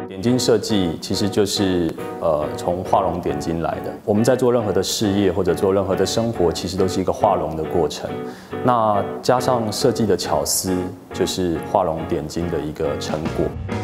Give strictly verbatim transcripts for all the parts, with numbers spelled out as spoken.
点睛设计其实就是呃从画龙点睛来的。我们在做任何的事业或者做任何的生活，其实都是一个画龙的过程。那加上设计的巧思，就是画龙点睛的一个成果。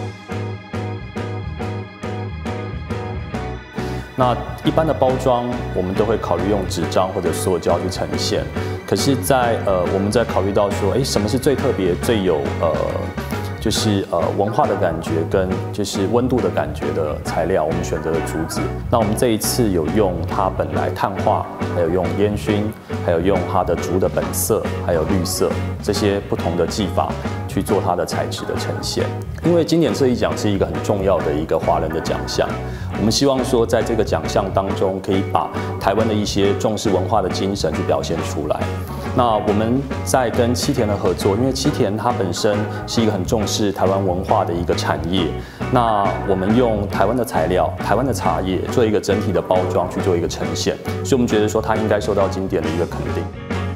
那一般的包装，我们都会考虑用纸张或者塑胶去呈现。可是在，在呃我们在考虑到说，哎，什么是最特别、最有呃。就是呃文化的感觉跟就是温度的感觉的材料，我们选择了竹子。那我们这一次有用它本来碳化，还有用烟熏，还有用它的竹的本色，还有绿色这些不同的技法去做它的材质的呈现。因为经典设计奖是一个很重要的一个华人的奖项，我们希望说在这个奖项当中，可以把台湾的一些重视文化的精神去表现出来。那我们在跟七田的合作，因为七田它本身是一个很重视台湾文化的一个产业，那我们用台湾的材料、台湾的茶叶做一个整体的包装去做一个呈现，所以我们觉得说它应该受到经典的一个肯定。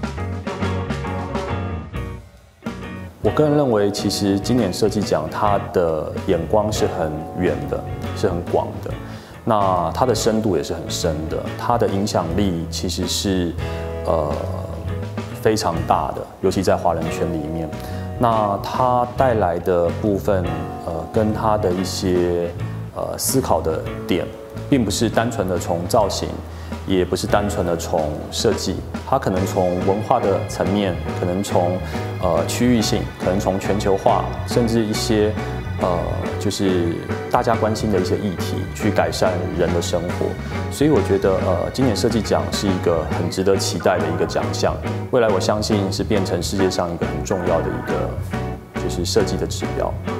我个人认为，其实经典设计奖它的眼光是很远的，是很广的，那它的深度也是很深的，它的影响力其实是呃。非常大的，尤其在华人圈里面，那它带来的部分，呃，跟它的一些呃思考的点，并不是单纯的从造型，也不是单纯的从设计，它可能从文化的层面，可能从呃区域性，可能从全球化，甚至一些呃就是大家关心的一些议题，去改善人的生活。所以我觉得，呃，经典设计奖是一个很值得期待的一个奖项。未来我相信是变成世界上一个很重要的一个就是设计的指标。